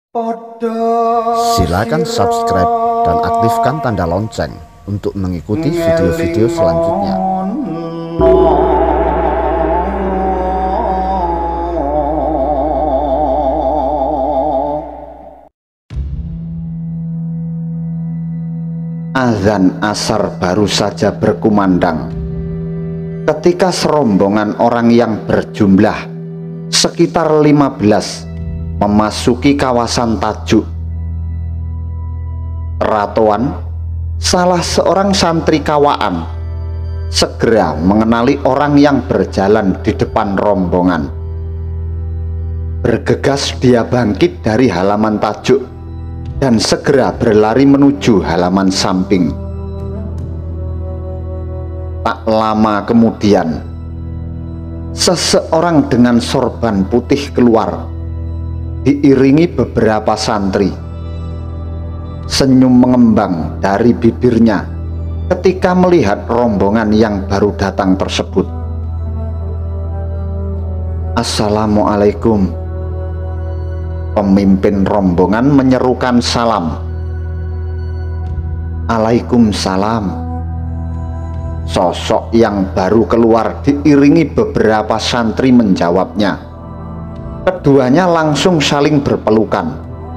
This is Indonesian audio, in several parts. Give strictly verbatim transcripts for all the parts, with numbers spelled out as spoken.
Silakan subscribe dan aktifkan tanda lonceng untuk mengikuti video-video selanjutnya. Azan asar baru saja berkumandang ketika serombongan orang yang berjumlah sekitar lima belas memasuki kawasan Tajuk. Ratuan, salah seorang santri kawaan, segera mengenali orang yang berjalan di depan rombongan. Bergegas dia bangkit dari halaman Tajuk dan segera berlari menuju halaman samping. Tak lama kemudian, seseorang dengan sorban putih keluar, diiringi beberapa santri. Senyum mengembang dari bibirnya ketika melihat rombongan yang baru datang tersebut. Assalamualaikum. Pemimpin rombongan menyerukan salam. Waalaikumsalam. Sosok yang baru keluar diiringi beberapa santri menjawabnya. Keduanya langsung saling berpelukan.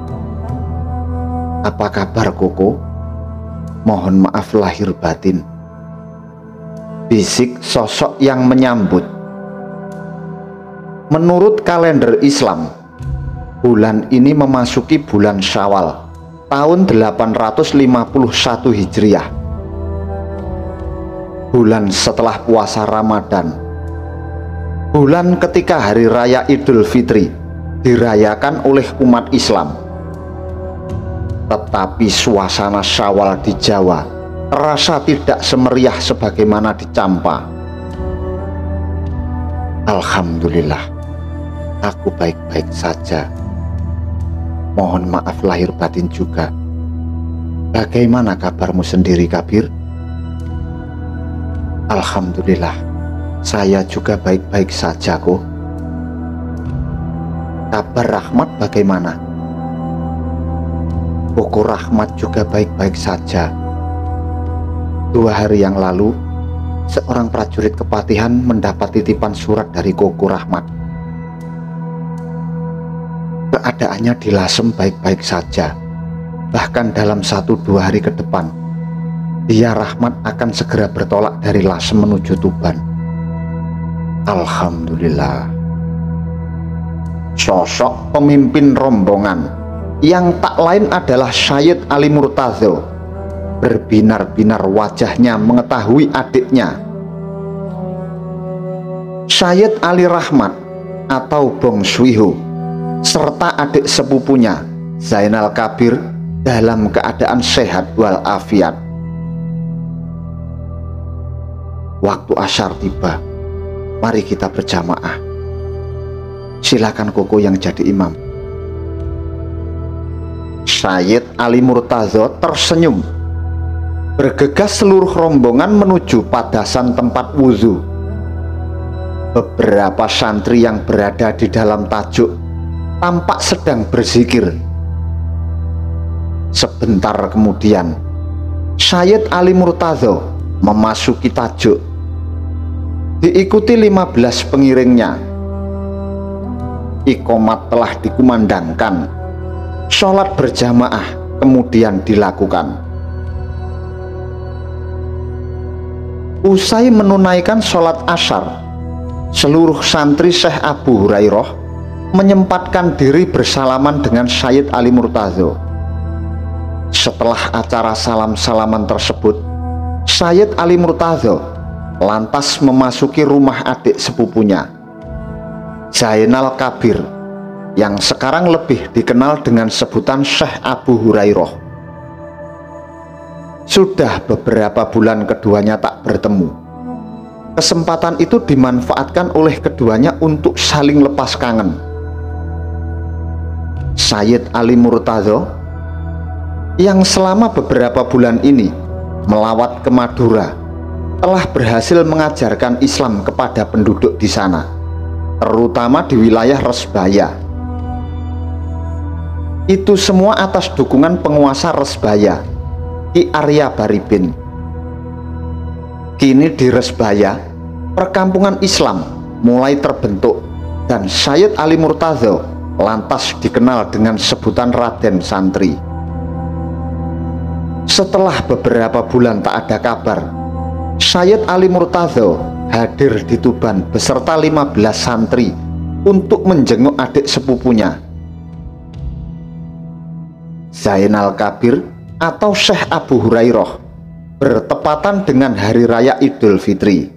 Apa kabar Koko? Mohon maaf lahir batin, bisik sosok yang menyambut. Menurut kalender Islam, bulan ini memasuki bulan Syawal tahun delapan ratus lima puluh satu Hijriah, bulan setelah puasa Ramadan, bulan ketika hari raya Idul Fitri dirayakan oleh umat Islam. Tetapi suasana Syawal di Jawa terasa tidak semeriah sebagaimana di Campa. Alhamdulillah, aku baik-baik saja. Mohon maaf lahir batin juga. Bagaimana kabarmu sendiri, Kabir? Alhamdulillah, saya juga baik-baik saja kok. Kabar Rahmat bagaimana? Koko Rahmat juga baik-baik saja. Dua hari yang lalu, seorang prajurit kepatihan mendapat titipan surat dari Koko Rahmat. Keadaannya di Lasem baik-baik saja. Bahkan dalam satu dua hari ke depan, dia Rahmat akan segera bertolak dari Lasem menuju Tuban. Alhamdulillah. Sosok pemimpin rombongan yang tak lain adalah Syed Ali Murtazo berbinar-binar wajahnya mengetahui adiknya Syed Ali Rahmat atau Bong Swiho serta adik sepupunya Zainal Kabir dalam keadaan sehat walafiat. Waktu asyar tiba, mari kita berjamaah. Silakan Koko yang jadi imam. Syed Ali Murtazo tersenyum, bergegas seluruh rombongan menuju padasan tempat wudhu. Beberapa santri yang berada di dalam Tajuk tampak sedang berzikir. Sebentar kemudian, Syed Ali Murtazo memasuki Tajuk, diikuti lima belas pengiringnya. Iqomat telah dikumandangkan. Sholat berjamaah kemudian dilakukan. Usai menunaikan sholat asyar, seluruh santri Syekh Abu Hurairah menyempatkan diri bersalaman dengan Syed Ali Murtazo. Setelah acara salam-salaman tersebut, Syed Ali Murtazo lantas memasuki rumah adik sepupunya, Zainal Kabir, yang sekarang lebih dikenal dengan sebutan Syekh Abu Hurairah. Sudah beberapa bulan keduanya tak bertemu. Kesempatan itu dimanfaatkan oleh keduanya untuk saling lepas kangen. Syed Ali Murtazo yang selama beberapa bulan ini melawat ke Madura telah berhasil mengajarkan Islam kepada penduduk di sana, terutama di wilayah Resbaya. Itu semua atas dukungan penguasa Resbaya, Ki Arya Baribin. Kini di Resbaya, perkampungan Islam mulai terbentuk dan Sayyid Ali Murtadho lantas dikenal dengan sebutan Raden Santri. Setelah beberapa bulan tak ada kabar, Sayyid Ali Murtadho hadir di Tuban beserta lima belas santri untuk menjenguk adik sepupunya, Zainal Kabir atau Syekh Abu Hurairah, bertepatan dengan Hari Raya Idul Fitri.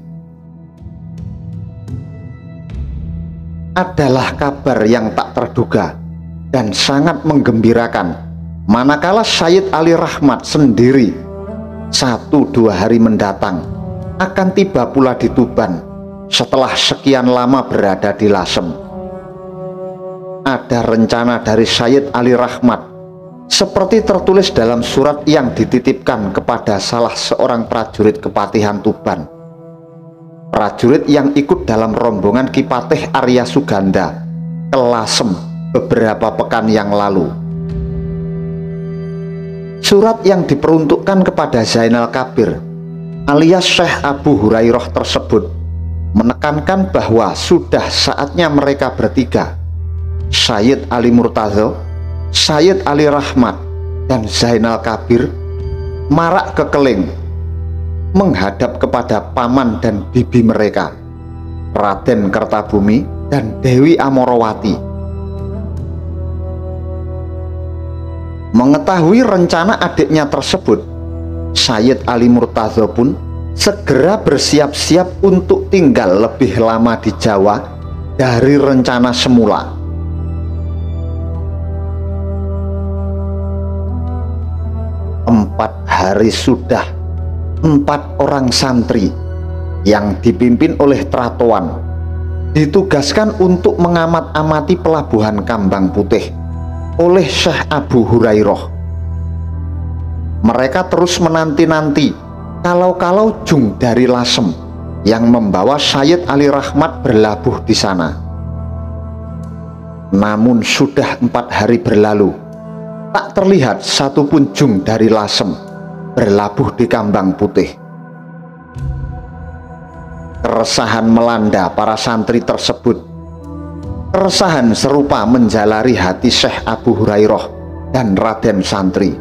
Adalah kabar yang tak terduga dan sangat menggembirakan, manakala Sayyid Ali Rahmat sendiri satu dua hari mendatang akan tiba pula di Tuban setelah sekian lama berada di Lasem. Ada rencana dari Sayyid Ali Rahmat seperti tertulis dalam surat yang dititipkan kepada salah seorang prajurit Kepatihan Tuban, prajurit yang ikut dalam rombongan Ki Patih Arya Suganda ke Lasem beberapa pekan yang lalu. Surat yang diperuntukkan kepada Zainal Kabir alias Syekh Abu Hurairah tersebut menekankan bahwa sudah saatnya mereka bertiga, Sayyid Ali Murtadho, Sayyid Ali Rahmat, dan Zainal Kabir, marak ke Keling menghadap kepada paman dan bibi mereka, Raden Kertabumi dan Dewi Amorowati. Mengetahui rencana adiknya tersebut, Sayyid Ali Murtadho pun segera bersiap-siap untuk tinggal lebih lama di Jawa dari rencana semula. Empat hari sudah, empat orang santri yang dipimpin oleh Tratoan ditugaskan untuk mengamat-amati pelabuhan Kambang Putih oleh Syekh Abu Hurairah. Mereka terus menanti-nanti kalau-kalau jung dari Lasem yang membawa Sayyid Ali Rahmat berlabuh di sana. Namun sudah empat hari berlalu, tak terlihat satupun jung dari Lasem berlabuh di Kambang Putih. Keresahan melanda para santri tersebut. Keresahan serupa menjalari hati Syekh Abu Hurairah dan Raden Santri.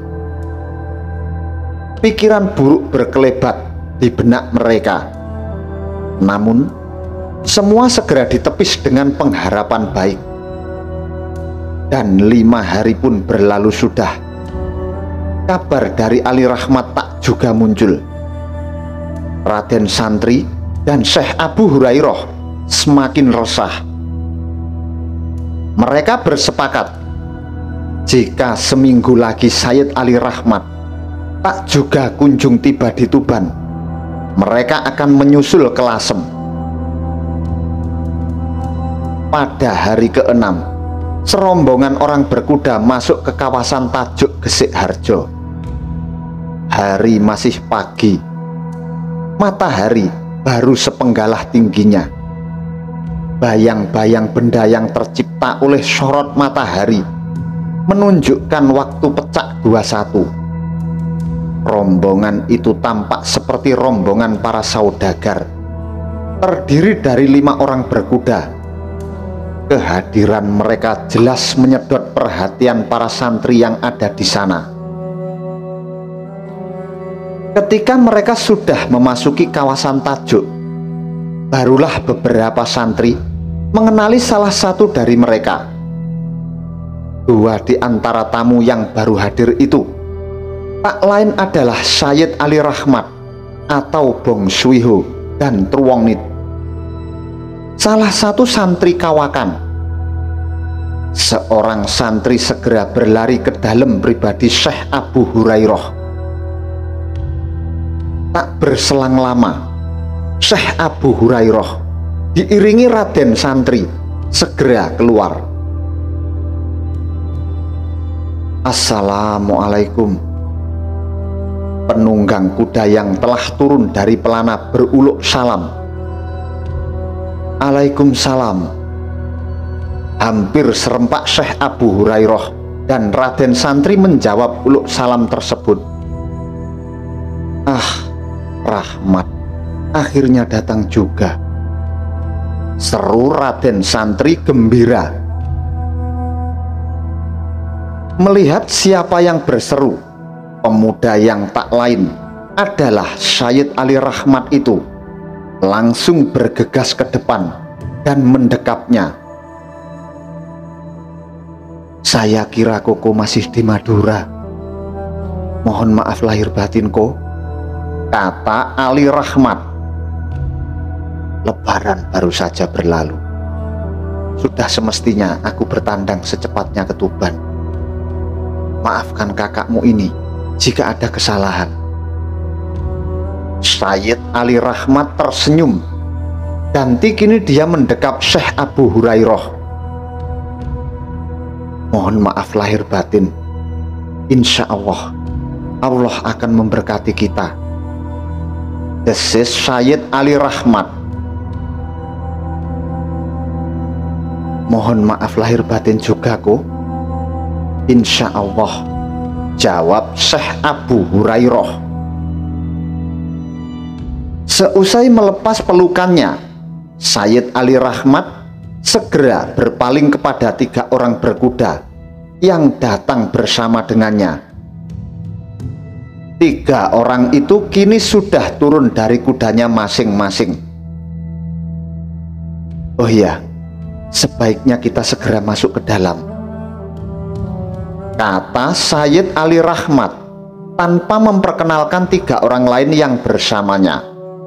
Pikiran buruk berkelebat di benak mereka. Namun, semua segera ditepis dengan pengharapan baik. Dan lima hari pun berlalu sudah. Kabar dari Ali Rahmat tak juga muncul. Raden Santri dan Syekh Abu Hurairah semakin resah. Mereka bersepakat, jika seminggu lagi Sayyid Ali Rahmat tak juga kunjung tiba di Tuban, mereka akan menyusul ke Lasem. Pada hari keenam, serombongan orang berkuda masuk ke kawasan Tajuk Gesik Harjo. Hari masih pagi, matahari baru sepenggalah tingginya. Bayang-bayang benda yang tercipta oleh sorot matahari menunjukkan waktu pecah dua puluh satu. Rombongan itu tampak seperti rombongan para saudagar, terdiri dari lima orang berkuda. Kehadiran mereka jelas menyedot perhatian para santri yang ada di sana. Ketika mereka sudah memasuki kawasan Tajuk, barulah beberapa santri mengenali salah satu dari mereka. Dua di antara tamu yang baru hadir itu tak lain adalah Sayyid Ali Rahmat atau Bong Suiho dan Truwongnit, salah satu santri kawakan. Seorang santri segera berlari ke dalam pribadi Syekh Abu Hurairah. Tak berselang lama, Syekh Abu Hurairah diiringi Raden Santri segera keluar. Assalamualaikum. Penunggang kuda yang telah turun dari pelana beruluk salam. Waalaikumsalam. Hampir serempak Syekh Abu Hurairah dan Raden Santri menjawab uluk salam tersebut. Ah, Rahmat akhirnya datang juga, seru Raden Santri gembira. Melihat siapa yang berseru, pemuda yang tak lain adalah Sayyid Ali Rahmat itu langsung bergegas ke depan dan mendekapnya. Saya kira Koko masih di Madura. Mohon maaf lahir batin, Ko, kata Ali Rahmat. Lebaran baru saja berlalu. Sudah semestinya aku bertandang secepatnya ke Tuban. Maafkan kakakmu ini jika ada kesalahan. Sayyid Ali Rahmat tersenyum dan kini dia mendekap Syekh Abu Hurairah. Mohon maaf lahir batin. Insya Allah, Allah akan memberkati kita. Desis Sayyid Ali Rahmat. Mohon maaf lahir batin juga, Ko. Insya Allah, jawab Syekh Abu Hurairah. Seusai melepas pelukannya, Sayyid Ali Rahmat segera berpaling kepada tiga orang berkuda yang datang bersama dengannya. Tiga orang itu kini sudah turun dari kudanya masing-masing. Oh iya, sebaiknya kita segera masuk ke dalam, kata Sayyid Ali Rahmat tanpa memperkenalkan tiga orang lain yang bersamanya.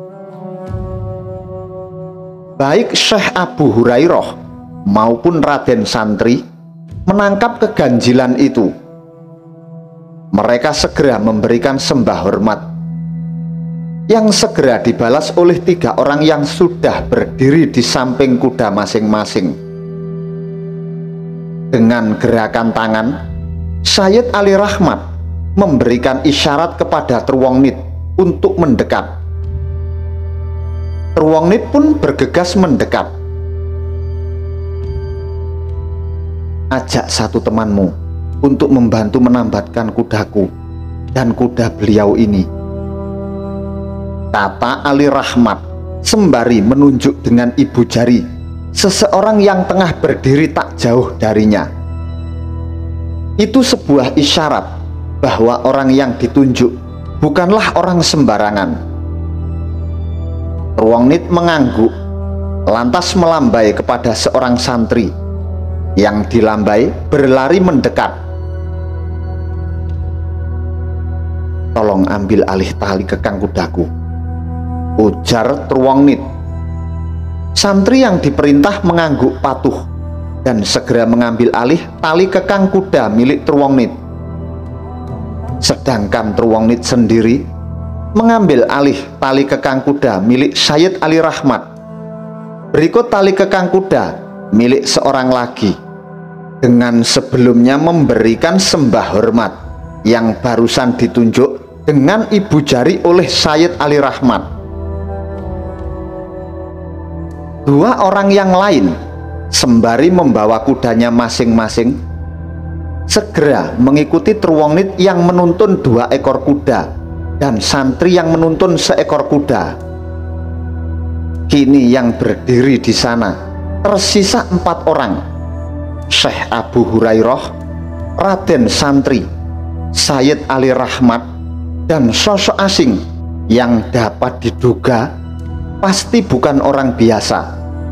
Baik Syekh Abu Hurairah maupun Raden Santri menangkap keganjilan itu. Mereka segera memberikan sembah hormat yang segera dibalas oleh tiga orang yang sudah berdiri di samping kuda masing-masing. Dengan gerakan tangan, Sayyid Ali Rahmat memberikan isyarat kepada Truwongnit untuk mendekat. Truwongnit pun bergegas mendekat. Ajak satu temanmu untuk membantu menambatkan kudaku dan kuda beliau ini, kata Ali Rahmat sembari menunjuk dengan ibu jari seseorang yang tengah berdiri tak jauh darinya. Itu sebuah isyarat bahwa orang yang ditunjuk bukanlah orang sembarangan. Truwongnit mengangguk, lantas melambai kepada seorang santri yang dilambai berlari mendekat. Tolong ambil alih tali kekang kudaku, ujar Truwongnit. Santri yang diperintah mengangguk patuh dan segera mengambil alih tali kekang kuda milik Truwongnit. Sedangkan Truwongnit sendiri mengambil alih tali kekang kuda milik Sayyid Ali Rahmat. Berikut tali kekang kuda milik seorang lagi, dengan sebelumnya memberikan sembah hormat yang barusan ditunjuk dengan ibu jari oleh Sayyid Ali Rahmat. Dua orang yang lain sembari membawa kudanya masing-masing segera mengikuti Truwongnit yang menuntun dua ekor kuda dan santri yang menuntun seekor kuda. Kini yang berdiri di sana tersisa empat orang: Syekh Abu Hurairah, Raden Santri, Sayyid Ali Rahmat, dan sosok asing yang dapat diduga pasti bukan orang biasa.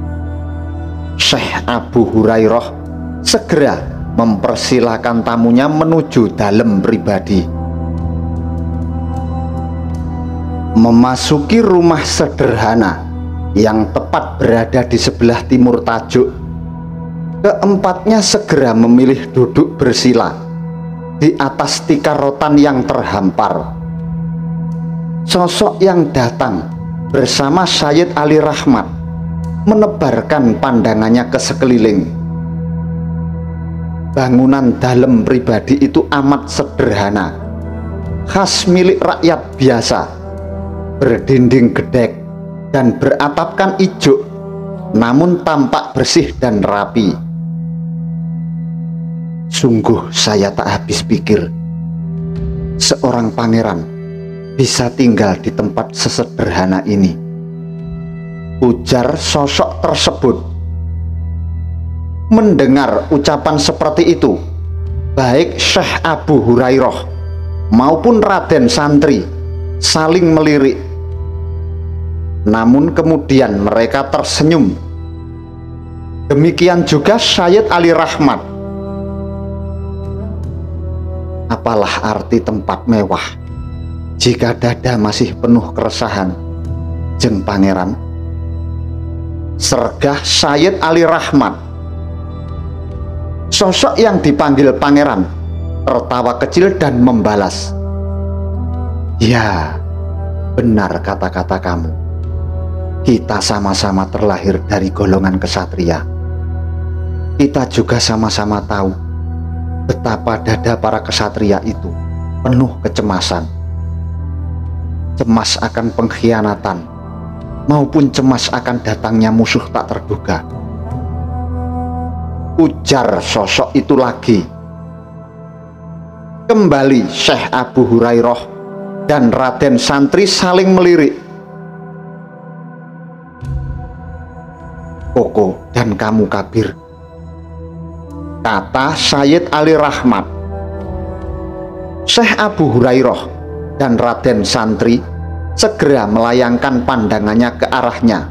Syekh Abu Hurairah segera mempersilahkan tamunya menuju dalam pribadi. Memasuki rumah sederhana yang tepat berada di sebelah timur tajuk, keempatnya segera memilih duduk bersila di atas tikar rotan yang terhampar. Sosok yang datang bersama Sayyid Ali Rahmat menebarkan pandangannya ke sekeliling. Bangunan dalam pribadi itu amat sederhana, khas milik rakyat biasa, berdinding gedek dan beratapkan ijuk, namun tampak bersih dan rapi. Sungguh saya tak habis pikir, seorang pangeran bisa tinggal di tempat sesederhana ini, ujar sosok tersebut. Mendengar ucapan seperti itu, baik Syekh Abu Hurairah maupun Raden Santri saling melirik. Namun kemudian mereka tersenyum. Demikian juga Sayyid Ali Rahmat. Apalah arti tempat mewah jika dada masih penuh keresahan, jeng pangeran? Sergah Sayyid Ali Rahmat. Sosok yang dipanggil pangeran tertawa kecil dan membalas, "Ya, benar kata-kata kamu. Kita sama-sama terlahir dari golongan kesatria. Kita juga sama-sama tahu betapa dada para kesatria itu penuh kecemasan. Cemas akan pengkhianatan maupun cemas akan datangnya musuh tak terduga," ujar sosok itu lagi. Kembali Syekh Abu Hurairah dan Raden Santri saling melirik. "Koko dan kamu Kabir," kata Sayyid Ali Rahmat. Syekh Abu Hurairah dan Raden Santri segera melayangkan pandangannya ke arahnya.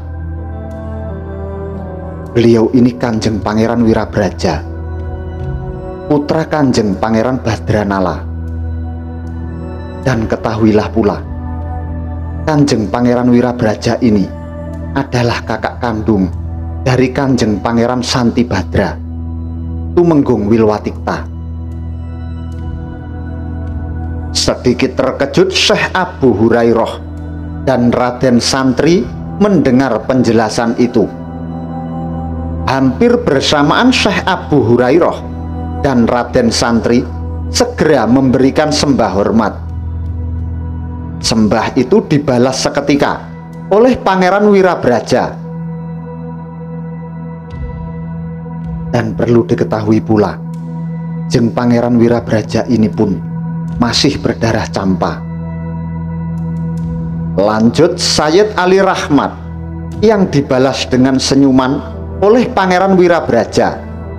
Beliau ini Kanjeng Pangeran Wirabraja, putra Kanjeng Pangeran Badranala. Dan ketahuilah pula, Kanjeng Pangeran Wirabraja ini adalah kakak kandung dari Kanjeng Pangeran Santi Badra, Tumenggung Wilwatikta. Sedikit terkejut Syekh Abu Hurairah dan Raden Santri mendengar penjelasan itu. Hampir bersamaan Syekh Abu Hurairah dan Raden Santri segera memberikan sembah hormat. Sembah itu dibalas seketika oleh Pangeran Wirabraja. Dan perlu diketahui pula, jeng Pangeran Wirabraja ini pun masih berdarah campa. Lanjut Sayyid Ali Rahmat yang dibalas dengan senyuman oleh Pangeran Wirabraja.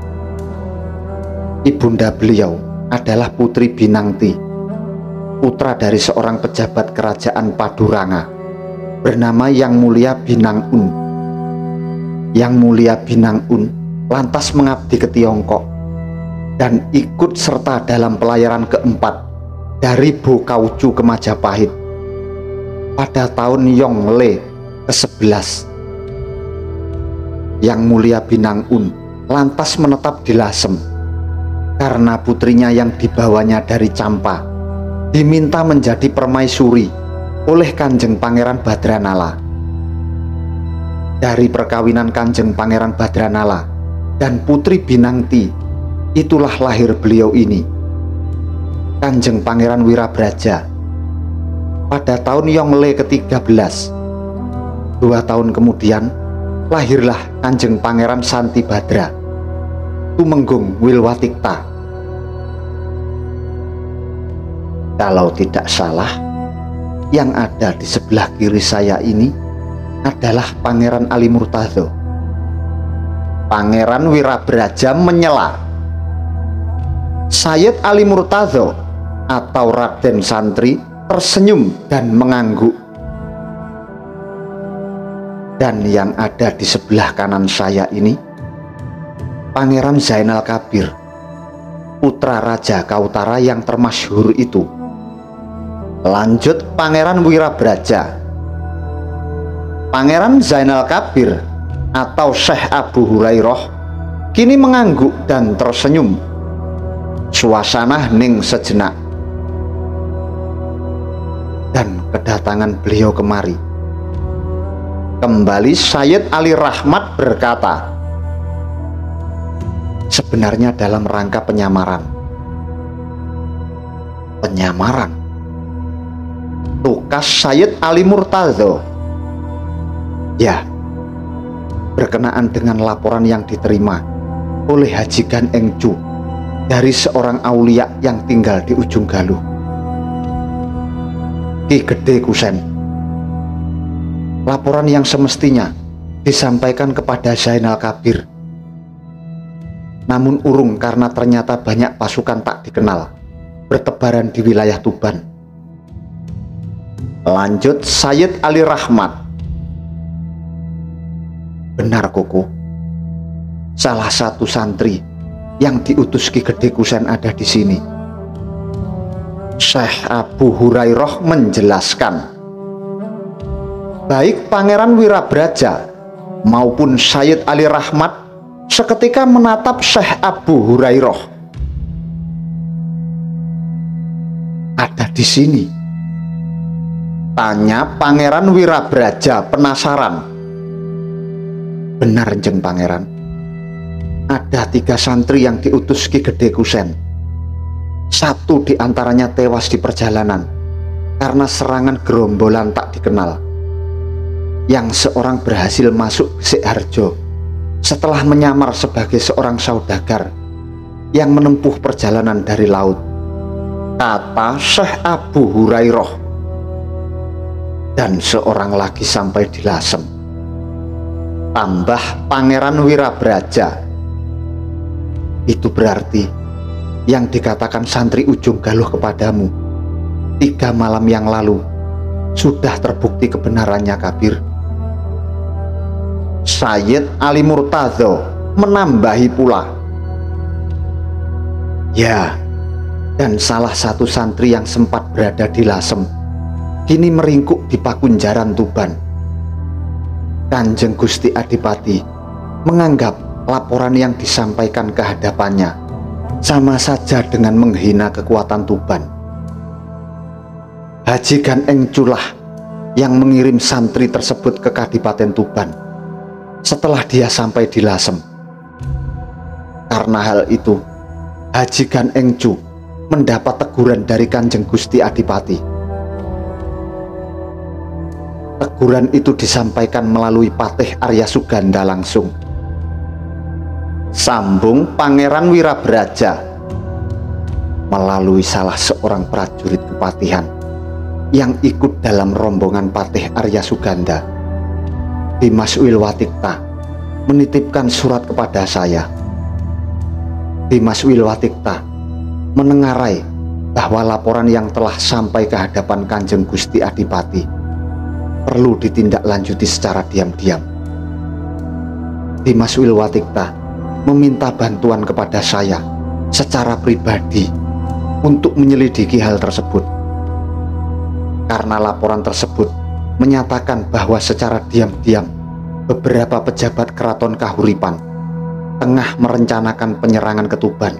Ibunda beliau adalah Putri Binangti, putra dari seorang pejabat kerajaan Paduranga bernama Yang Mulia Binang Un. Yang Mulia Binang Un lantas mengabdi ke Tiongkok dan ikut serta dalam pelayaran keempat dari Bokaucu ke Majapahit pada tahun Yongle ke sebelas. Yang Mulia Binang Un lantas menetap di Lasem karena putrinya yang dibawanya dari Campa diminta menjadi permaisuri oleh Kanjeng Pangeran Badranala. Dari perkawinan Kanjeng Pangeran Badranala dan Putri Binangti, itulah lahir beliau ini, Kanjeng Pangeran Wirabraja, pada tahun Yongle ke tiga belas. Dua tahun kemudian lahirlah Kanjeng Pangeran Santi Badra, Tumenggung Wilwatikta. Kalau tidak salah, yang ada di sebelah kiri saya ini adalah Pangeran Ali Murtadho. Pangeran Wirabraja menyela. Sayyid Ali Murtadho atau Raden Santri tersenyum dan mengangguk. Dan yang ada di sebelah kanan saya ini Pangeran Zainal Kabir, putra Raja Kautara yang termasyhur itu. Lanjut Pangeran Wirabraja. Pangeran Zainal Kabir atau Syekh Abu Hurairah kini mengangguk dan tersenyum. Suasana hening sejenak. Dan kedatangan beliau kemari. Kembali Sayyid Ali Rahmat berkata, sebenarnya dalam rangka penyamaran. Penyamaran? Tukas Sayyid Ali Murtadho. Ya, berkenaan dengan laporan yang diterima oleh Haji Gan Engcu dari seorang aulia yang tinggal di ujung Galuh, Ki Gede Kusen. Laporan yang semestinya disampaikan kepada Zainal Kabir, namun urung karena ternyata banyak pasukan tak dikenal bertebaran di wilayah Tuban. Lanjut Sayyid Ali Rahmat. Benar Koko, salah satu santri yang diutus Ki Gede Kusen ada di sini. Syekh Abu Hurairah menjelaskan, baik Pangeran Wirabraja maupun Sayyid Ali Rahmat seketika menatap Syekh Abu Hurairah. Ada di sini? Tanya Pangeran Wirabraja penasaran. Benar Jeng Pangeran, ada tiga santri yang diutus Ki Gede Kusen. Satu diantaranya tewas di perjalanan karena serangan gerombolan tak dikenal. Yang seorang berhasil masuk Gresik Harjo setelah menyamar sebagai seorang saudagar yang menempuh perjalanan dari laut, kata Syekh Abu Hurairah. Dan seorang lagi sampai di Lasem, tambah Pangeran Wirabraja. Itu berarti yang dikatakan santri ujung Galuh kepadamu tiga malam yang lalu sudah terbukti kebenarannya Kabir. Sayyid Ali Murtadho menambahi pula, ya, dan salah satu santri yang sempat berada di Lasem kini meringkuk di Pakunjaran Tuban. Kanjeng Gusti Adipati menganggap laporan yang disampaikan ke hadapannya sama saja dengan menghina kekuatan Tuban. Haji Gan Engculah yang mengirim santri tersebut ke Kadipaten Tuban setelah dia sampai di Lasem. Karena hal itu, Haji Gan Engcu mendapat teguran dari Kanjeng Gusti Adipati. Teguran itu disampaikan melalui Patih Arya Suganda langsung. Sambung Pangeran Wirabraja, melalui salah seorang prajurit kepatihan yang ikut dalam rombongan Patih Arya Suganda, Dimas Wilwatikta menitipkan surat kepada saya. Dimas Wilwatikta menengarai bahwa laporan yang telah sampai ke hadapan Kanjeng Gusti Adipati perlu ditindaklanjuti secara diam-diam. Dimas Wilwatikta meminta bantuan kepada saya secara pribadi untuk menyelidiki hal tersebut, karena laporan tersebut menyatakan bahwa secara diam-diam beberapa pejabat Keraton Kahuripan tengah merencanakan penyerangan ke Tuban.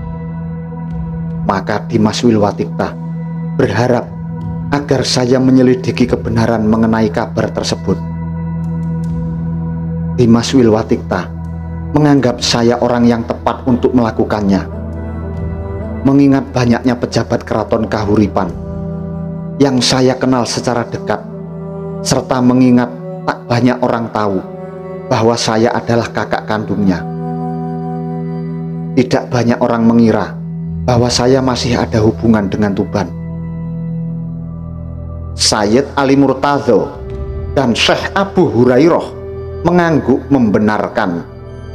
Maka Dimas Wilwatikta berharap agar saya menyelidiki kebenaran mengenai kabar tersebut. Dimas Wilwatikta menganggap saya orang yang tepat untuk melakukannya, mengingat banyaknya pejabat Keraton Kahuripan yang saya kenal secara dekat, serta mengingat tak banyak orang tahu bahwa saya adalah kakak kandungnya. Tidak banyak orang mengira bahwa saya masih ada hubungan dengan Tuban. Sayyid Ali Murtadho dan Syekh Abu Hurairah mengangguk membenarkan.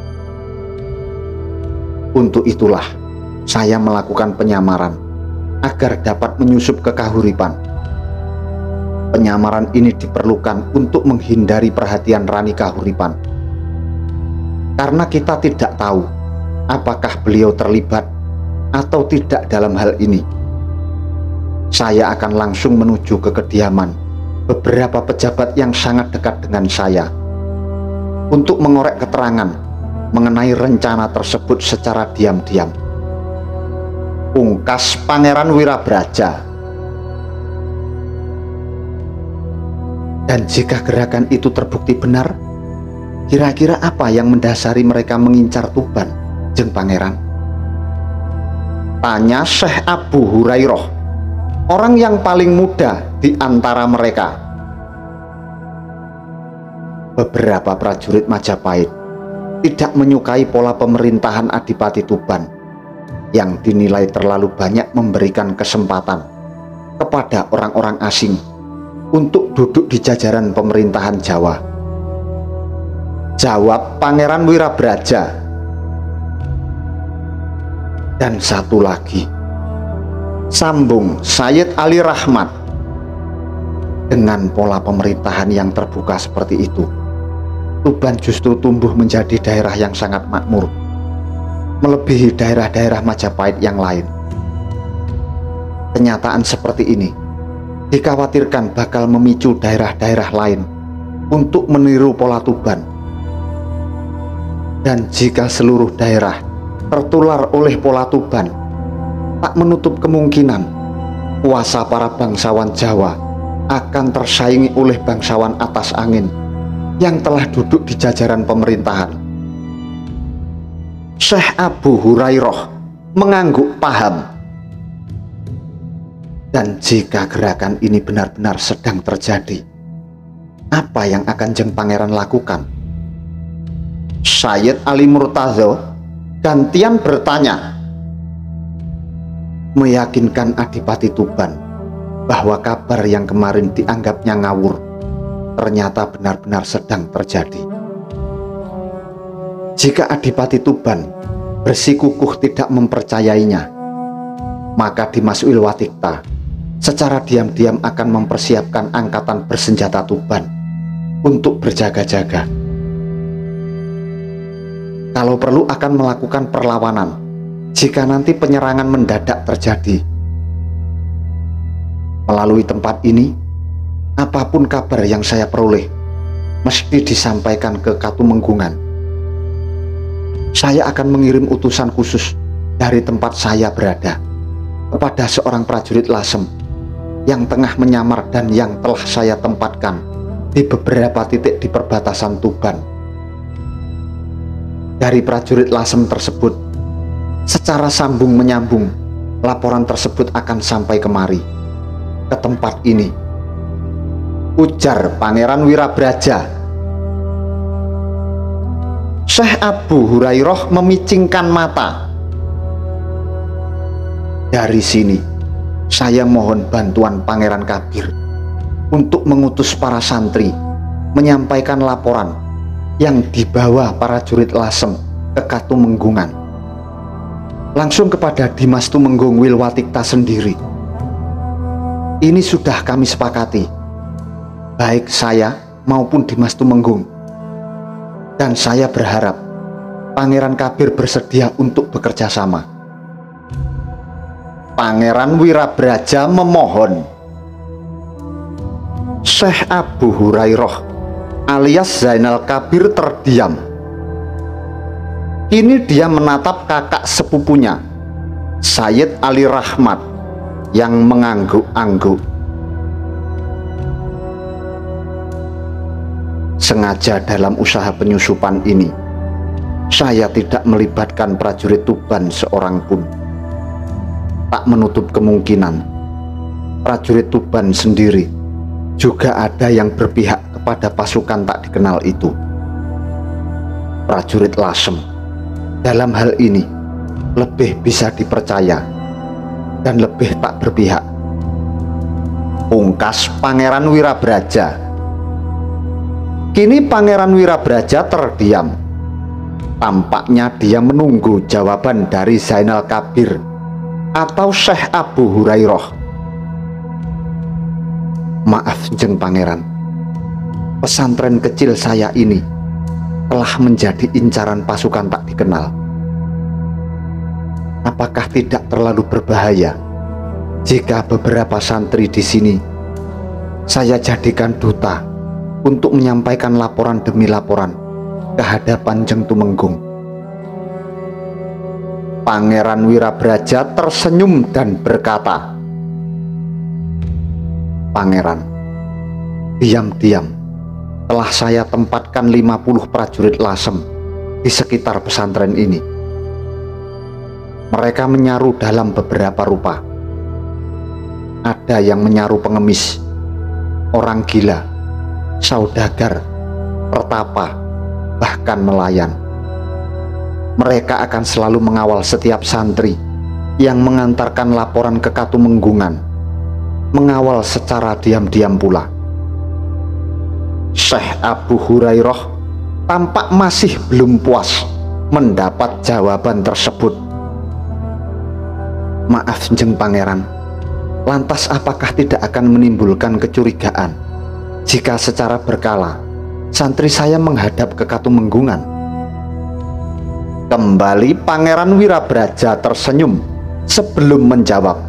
Untuk itulah saya melakukan penyamaran agar dapat menyusup ke Kahuripan. Penyamaran ini diperlukan untuk menghindari perhatian Rani Kahuripan, karena kita tidak tahu apakah beliau terlibat atau tidak dalam hal ini. Saya akan langsung menuju ke kediaman beberapa pejabat yang sangat dekat dengan saya untuk mengorek keterangan mengenai rencana tersebut secara diam-diam. Pungkas Pangeran Wirabraja. Dan jika gerakan itu terbukti benar, kira-kira apa yang mendasari mereka mengincar Tuban, Jeng Pangeran? Tanya Syekh Abu Hurairah, orang yang paling muda di antara mereka. Beberapa prajurit Majapahit tidak menyukai pola pemerintahan Adipati Tuban yang dinilai terlalu banyak memberikan kesempatan kepada orang-orang asing untuk duduk di jajaran pemerintahan Jawa? Jawab Pangeran Wirabraja. Dan satu lagi, sambung Sayyid Ali Rahmat. Dengan pola pemerintahan yang terbuka seperti itu, Tuban justru tumbuh menjadi daerah yang sangat makmur, melebihi daerah-daerah Majapahit yang lain. Kenyataan seperti ini dikhawatirkan bakal memicu daerah-daerah lain untuk meniru pola Tuban. Dan jika seluruh daerah tertular oleh pola Tuban, tak menutup kemungkinan kuasa para bangsawan Jawa akan tersaingi oleh bangsawan atas angin yang telah duduk di jajaran pemerintahan. Syekh Abu Hurairah mengangguk paham. Dan jika gerakan ini benar-benar sedang terjadi, apa yang akan Jeng Pangeran lakukan? Sayyid Ali Murtazo gantian bertanya. Meyakinkan Adipati Tuban bahwa kabar yang kemarin dianggapnya ngawur ternyata benar-benar sedang terjadi. Jika Adipati Tuban bersikukuh tidak mempercayainya, maka Dimas Wilwatikta secara diam-diam akan mempersiapkan angkatan bersenjata Tuban untuk berjaga-jaga. Kalau perlu akan melakukan perlawanan jika nanti penyerangan mendadak terjadi. Melalui tempat ini, apapun kabar yang saya peroleh mesti disampaikan ke Katumenggungan. Saya akan mengirim utusan khusus dari tempat saya berada kepada seorang prajurit Lasem yang tengah menyamar dan yang telah saya tempatkan di beberapa titik di perbatasan Tuban. Dari prajurit Lasem tersebut, secara sambung menyambung, laporan tersebut akan sampai kemari, ke tempat ini, ujar Pangeran Wirabraja. Syekh Abu Hurairah memicingkan mata. Dari sini, saya mohon bantuan Pangeran Kabir untuk mengutus para santri menyampaikan laporan yang dibawa para jurit Lasem ke Katumenggungan langsung kepada Dimas Tumenggung Wilwatikta sendiri. Ini sudah kami sepakati, baik saya maupun Dimas Tumenggung, dan saya berharap Pangeran Kabir bersedia untuk bekerja sama. Pangeran Wirabraja memohon. Syekh Abu Hurairah alias Zainal Kabir terdiam. Kini dia menatap kakak sepupunya, Sayyid Ali Rahmat, yang mengangguk-angguk. Sengaja dalam usaha penyusupan ini, saya tidak melibatkan prajurit Tuban seorang pun. Tak menutup kemungkinan prajurit Tuban sendiri juga ada yang berpihak kepada pasukan tak dikenal itu. Prajurit Lasem dalam hal ini lebih bisa dipercaya dan lebih tak berpihak, pungkas Pangeran Wirabraja. Kini Pangeran Wirabraja terdiam. Tampaknya dia menunggu jawaban dari Zainal Kabir atau Syekh Abu Hurairah. Maaf Jeng Pangeran, pesantren kecil saya ini telah menjadi incaran pasukan tak dikenal. Apakah tidak terlalu berbahaya jika beberapa santri di sini saya jadikan duta untuk menyampaikan laporan demi laporan ke hadapan Jeng Tumenggung? Pangeran Wirabraja tersenyum dan berkata, Pangeran, diam-diam telah saya tempatkan lima puluh prajurit Lasem di sekitar pesantren ini. Mereka menyaru dalam beberapa rupa. Ada yang menyaru pengemis, orang gila, saudagar, pertapa, bahkan nelayan. Mereka akan selalu mengawal setiap santri yang mengantarkan laporan ke Katumenggungan, mengawal secara diam-diam pula. Syekh Abu Hurairah tampak masih belum puas mendapat jawaban tersebut. Maaf Jeng Pangeran, lantas apakah tidak akan menimbulkan kecurigaan jika secara berkala santri saya menghadap ke Katumenggungan? Kembali Pangeran Wirabraja tersenyum sebelum menjawab.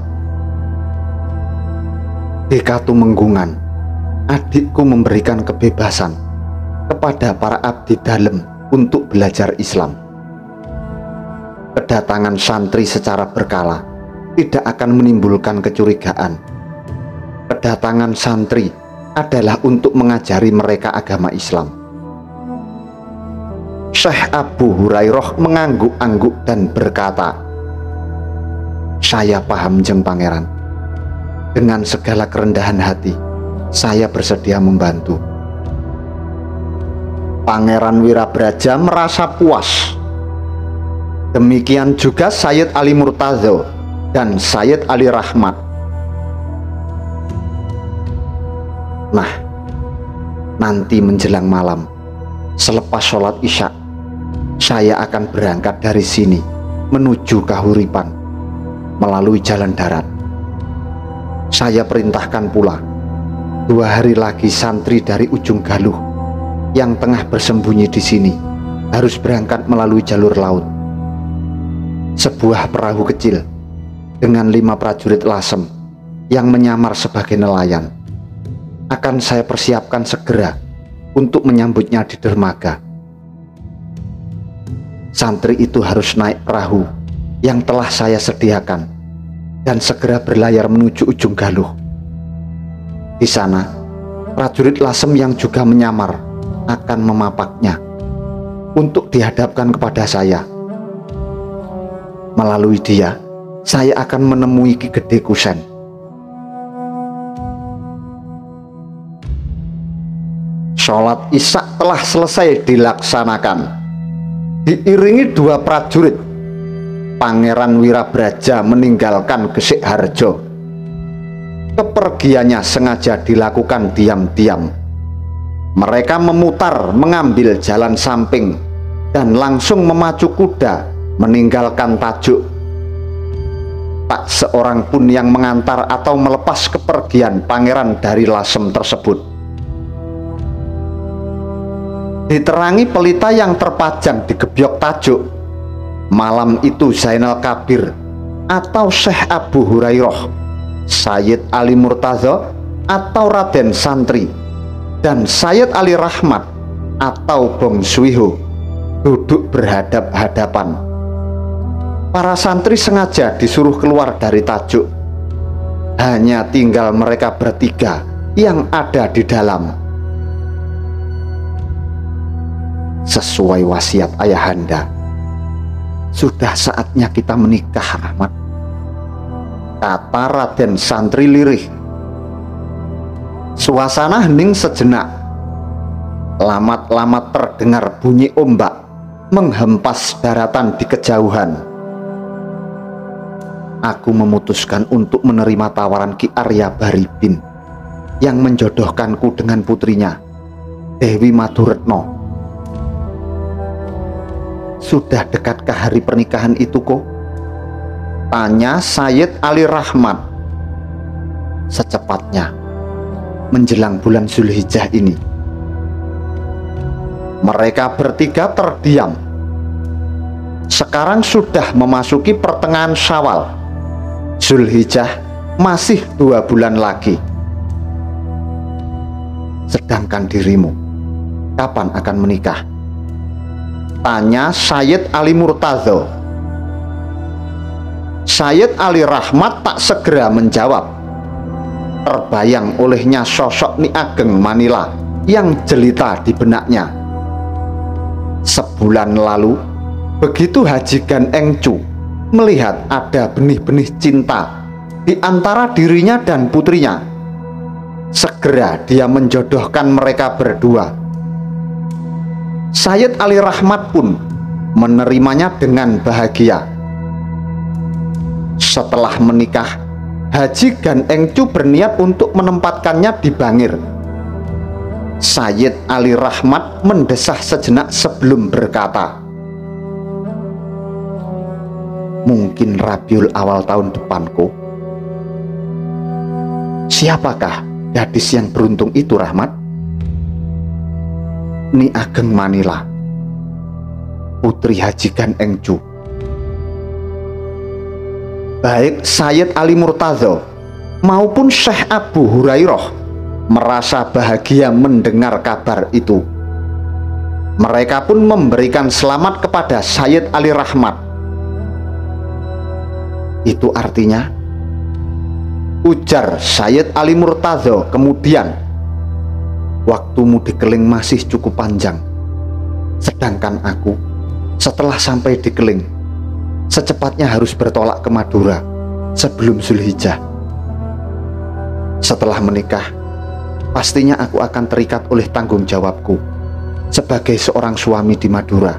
Di Katumenggungan, adikku memberikan kebebasan kepada para abdi dalem untuk belajar Islam. Kedatangan santri secara berkala tidak akan menimbulkan kecurigaan. Kedatangan santri adalah untuk mengajari mereka agama Islam. Syekh Abu Hurairah mengangguk-angguk dan berkata, saya paham Jeng Pangeran. Dengan segala kerendahan hati, saya bersedia membantu. Pangeran Wirabraja merasa puas. Demikian juga Sayyid Ali Murtazo dan Sayyid Ali Rahmat. Nah, nanti menjelang malam, selepas sholat isya, saya akan berangkat dari sini menuju Kahuripan melalui jalan darat. Saya perintahkan pula dua hari lagi santri dari ujung Galuh yang tengah bersembunyi di sini harus berangkat melalui jalur laut. Sebuah perahu kecil dengan lima prajurit lasem yang menyamar sebagai nelayan akan saya persiapkan segera untuk menyambutnya di dermaga. Santri itu harus naik perahu yang telah saya sediakan dan segera berlayar menuju ujung Galuh. Di sana, prajurit lasem yang juga menyamar akan memapaknya untuk dihadapkan kepada saya. Melalui dia, saya akan menemui Ki Gede Kusen. Sholat Isya telah selesai dilaksanakan. Diiringi dua prajurit, Pangeran Wirabraja meninggalkan Gesik Harjo. Kepergiannya sengaja dilakukan diam-diam. Mereka memutar mengambil jalan samping dan langsung memacu kuda meninggalkan Tajuk. Tak seorang pun yang mengantar atau melepas kepergian pangeran dari lasem tersebut. Diterangi pelita yang terpajang di gebyok Tajuk, malam itu Zainal Kabir atau Syekh Abu Hurairah, Sayyid Ali Murtazo atau Raden Santri, dan Sayyid Ali Rahmat atau Bong Suiho duduk berhadap-hadapan. Para santri sengaja disuruh keluar dari Tajuk. Hanya tinggal mereka bertiga yang ada di dalam. Sesuai wasiat ayahanda, sudah saatnya kita menikah, Ahmad, kata Raden Santri lirih. Suasana hening sejenak. Lamat-lamat terdengar bunyi ombak menghempas daratan di kejauhan. Aku memutuskan untuk menerima tawaran Ki Arya Baribin yang menjodohkanku dengan putrinya, Dewi Maduretno. Sudah dekatkah hari pernikahan itu kok? Tanya Sayyid Ali Rahmat. Secepatnya, menjelang bulan Zulhijjah ini. Mereka bertiga terdiam. Sekarang sudah memasuki pertengahan Syawal. Zulhijjah masih dua bulan lagi. Sedangkan dirimu, kapan akan menikah? Tanya Sayyid Ali Murtazo. Sayyid Ali Rahmat tak segera menjawab. Terbayang olehnya sosok Nyi Ageng Manila yang jelita di benaknya. Sebulan lalu, begitu Haji Gan Engcu melihat ada benih-benih cinta di antara dirinya dan putrinya, segera dia menjodohkan mereka berdua. Sayyid Ali Rahmat pun menerimanya dengan bahagia. Setelah menikah, Haji Gan Engcu berniat untuk menempatkannya di Bangir. Sayyid Ali Rahmat mendesah sejenak sebelum berkata, "Mungkin Rabiul Awal tahun depanku." "Siapakah gadis yang beruntung itu, Rahmat?" "Ni Ageng Manila, putri Haji Gan Engcu." Baik Sayyid Ali Murtadho maupun Syekh Abu Hurairah merasa bahagia mendengar kabar itu. Mereka pun memberikan selamat kepada Sayyid Ali Rahmat. "Itu artinya," ujar Sayyid Ali Murtadho kemudian, "waktumu di Keling masih cukup panjang. Sedangkan aku, setelah sampai di Keling, secepatnya harus bertolak ke Madura sebelum Zulhijjah. Setelah menikah, pastinya aku akan terikat oleh tanggung jawabku sebagai seorang suami di Madura.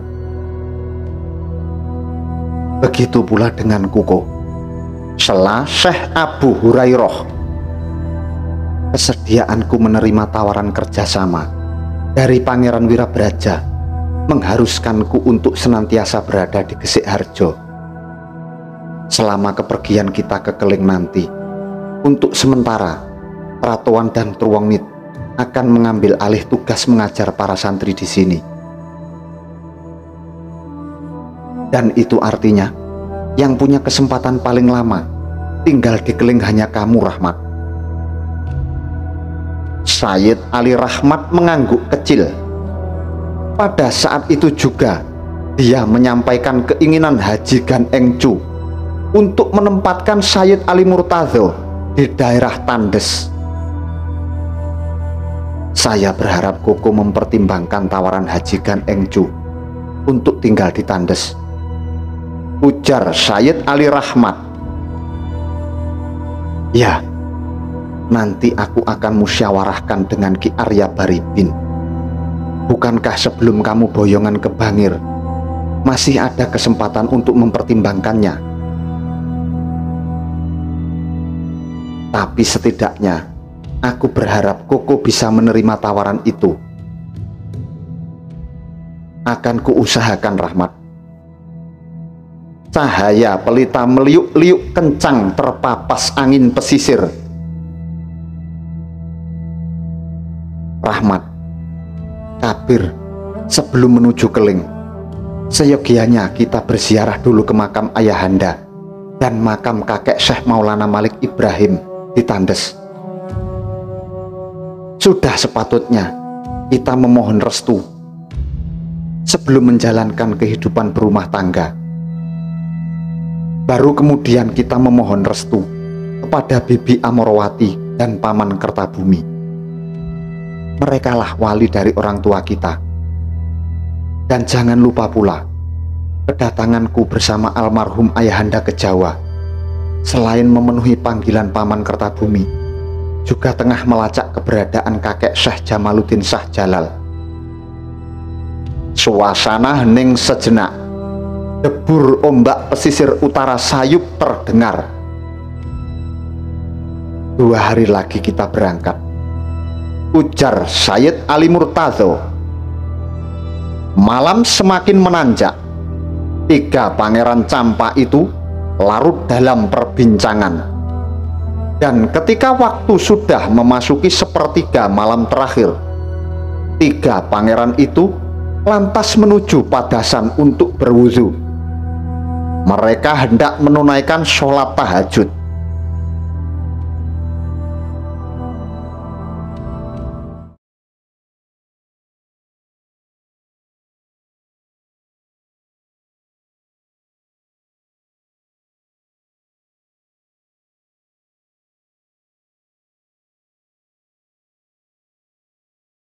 Begitu pula dengan Kuko," sela Syekh Abu Hurairah. "Kesediaanku menerima tawaran kerjasama dari Pangeran Wirabraja mengharuskanku untuk senantiasa berada di Gesik Harjo selama kepergian kita ke Keling nanti. Untuk sementara, Ratuan dan Truwengit akan mengambil alih tugas mengajar para santri di sini. Dan itu artinya, yang punya kesempatan paling lama tinggal di Keling hanya kamu, Rahmat." Sayyid Ali Rahmat mengangguk kecil. Pada saat itu juga, dia menyampaikan keinginan Haji Gan Engcu untuk menempatkan Sayyid Ali Murtadho di daerah Tandes. "Saya berharap Koko mempertimbangkan tawaran Haji Gan Engcu untuk tinggal di Tandes," ujar Sayyid Ali Rahmat. "Ya, nanti aku akan musyawarahkan dengan Ki Arya Baribin. Bukankah sebelum kamu boyongan ke Bangir, masih ada kesempatan untuk mempertimbangkannya? Tapi setidaknya aku berharap Koko bisa menerima tawaran itu." "Akan kuusahakan, Rahmat." Cahaya pelita meliuk-liuk kencang terpapas angin pesisir. "Rahmat, Kabir, sebelum menuju Keling, seyogianya kita berziarah dulu ke makam Ayahanda dan makam kakek Syekh Maulana Malik Ibrahim di Tandes. Sudah sepatutnya kita memohon restu sebelum menjalankan kehidupan berumah tangga. Baru kemudian kita memohon restu kepada Bibi Amorowati dan Paman Kertabumi. Merekalah wali dari orang tua kita. Dan jangan lupa pula, kedatanganku bersama almarhum Ayahanda ke Jawa, selain memenuhi panggilan Paman Kertabumi, juga tengah melacak keberadaan kakek Syekh Jamaluddin Shah Jalal." Suasana hening sejenak. Debur ombak pesisir utara Sayup terdengar. "Dua hari lagi kita berangkat," ujar Sayyid Ali Murtadho. Malam semakin menanjak. Tiga pangeran campa itu larut dalam perbincangan. Dan ketika waktu sudah memasuki sepertiga malam terakhir, tiga pangeran itu lantas menuju padasan untuk berwudu. Mereka hendak menunaikan sholat tahajud.